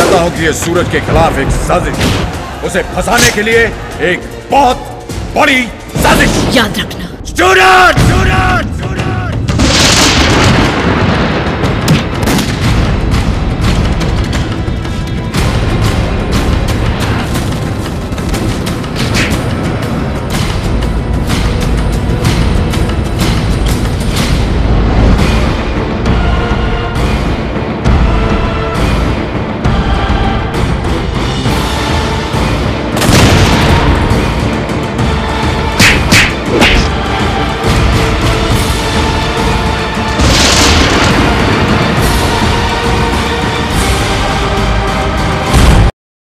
जानता हूं कि ये सूरज के खिलाफ एक साजिश है। उसे फंसाने के लिए एक बहुत बड़ी साजिश। याद रखना। स्टूडेंट!